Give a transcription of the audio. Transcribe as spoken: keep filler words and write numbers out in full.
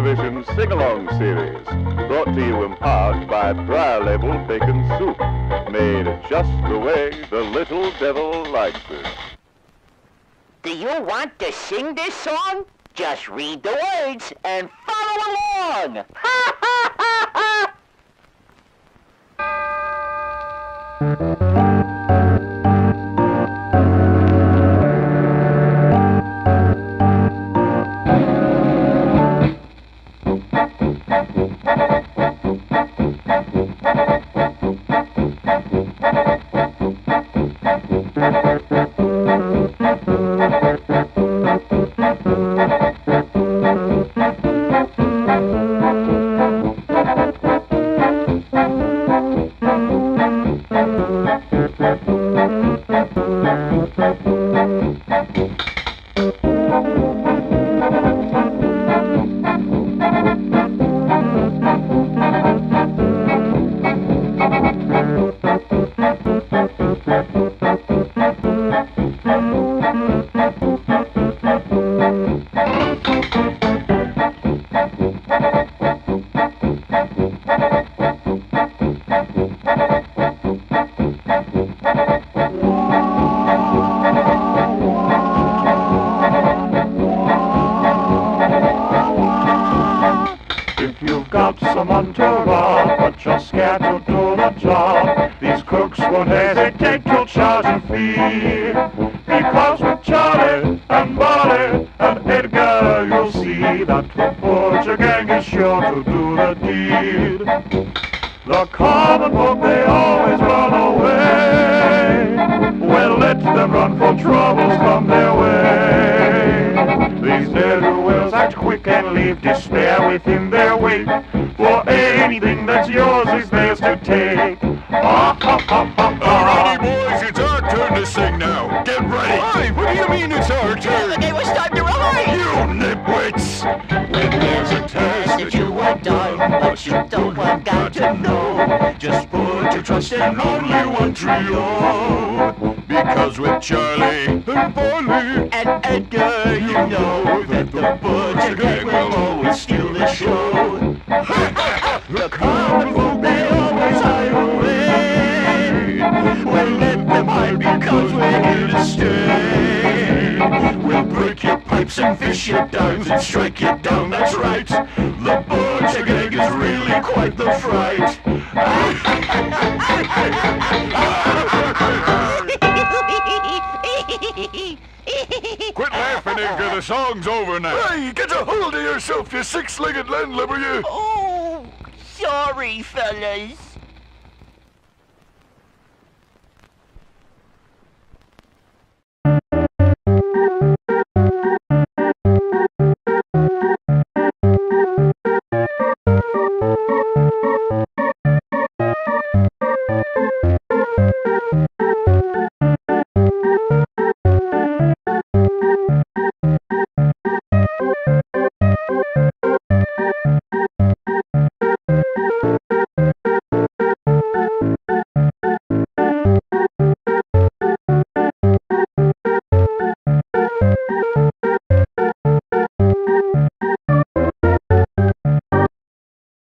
Sillyvision Sing-Along Series, brought to you in part by Briar Label Bacon Soup, made just the way the little devil likes it. Do you want to sing this song? Just read the words and follow along! Ha ha ha ha! Someone to rob, but you're scared to do the job. These crooks won't hesitate to charge a fee, because with Charlie and Molly and Edgar, you'll see that the Butcher Gang is sure to do the deed. The common folk, they always run away. Well, let them run, for troubles come their way. These ne'er-do-wells act quick and leave despair within their wake. For anything that's yours is theirs to take. Ah, ha, ha, ha, ha. Ready, boys, it's our turn to sing now. Get ready. Why? What do you mean it's our turn? The game was starting to run! You nitwits! When there's a task that you want done, but you don't want God to know, just put your trust in only one trio. Because with Charlie and Polly And Edgar, you know that the Butcher Gang will always steal the show. The common folk, they always hide away. Well, let them hide, because we're here to stay. We'll break your pipes and fish your dimes and strike you down, that's right. The Butcher Gang is really quite the fright. Quit laughing, Edgar. The song's over now. Hey, get a hold of yourself, you six-legged landlubber, you. Oh, sorry, fellas.